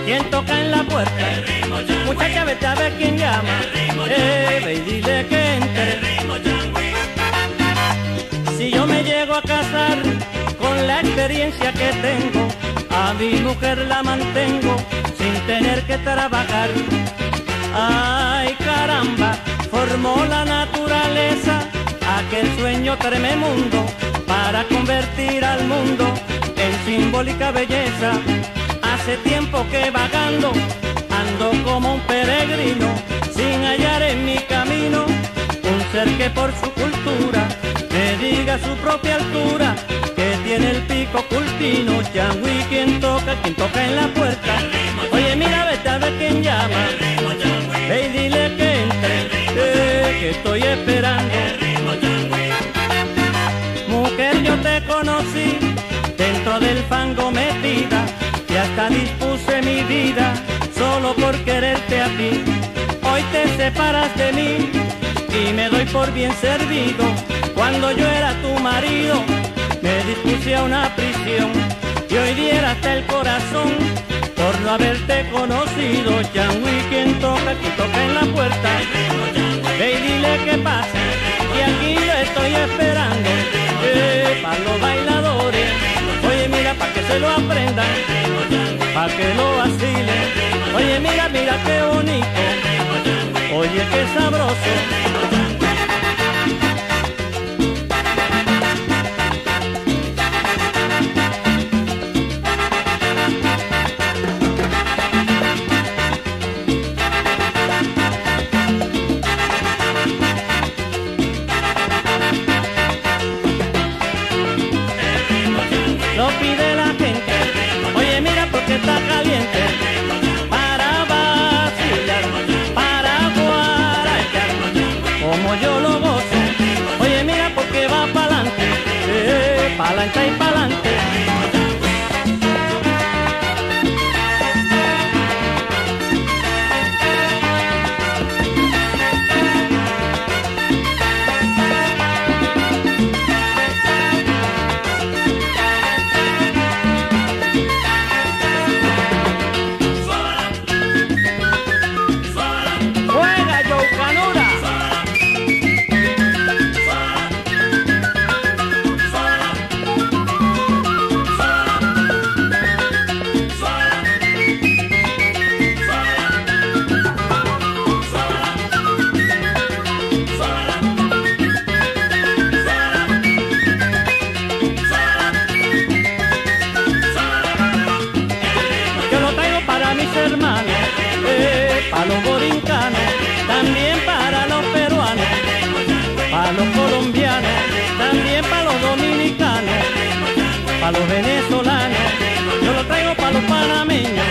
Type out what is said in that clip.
¿Quién toca en la puerta? Muchacha, vete a ver quién llama. Ve y dile que entre. Si yo me llego a casar con la experiencia que tengo, a mi mujer la mantengo sin tener que trabajar. Ay, caramba, formó la naturaleza aquel sueño trememundo para convertir al mundo en simbólica belleza. Hace tiempo que vagando ando como un peregrino, sin hallar en mi camino un ser que por su cultura me diga a su propia altura que tiene el pico cultino. Yangüí, ¿quién toca en la puerta? Oye, mira, vete a ver quién llama. Ve y dile que entre, que estoy esperando. Mujer, yo te conocí dentro del fango metida, y hasta dispuse mi vida solo por quererte a ti. Hoy te separas de mí y me doy por bien servido. Cuando yo era tu marido me dispuse a una prisión, y hoy diera hasta el corazón por no haberte conocido. Yangüí, ¿quién toca en la puerta? Ve y dile que pase, y aquí lo estoy esperando. Para los bailadores, oye, mira, pa' que se lo aprendan, pa' que lo vacilen. Oye, mira, mira qué bonito, oye, qué sabroso. Lo pide la gente, oye, mira porque está caliente, para vacilar, para guarachar, como yo lo gozo. Oye, mira porque va pa'lante, pa'lante y pa'lante. Hermanos, para los borincanos, también para los peruanos, para los colombianos, también para los dominicanos, para los venezolanos, yo lo traigo para los panameños,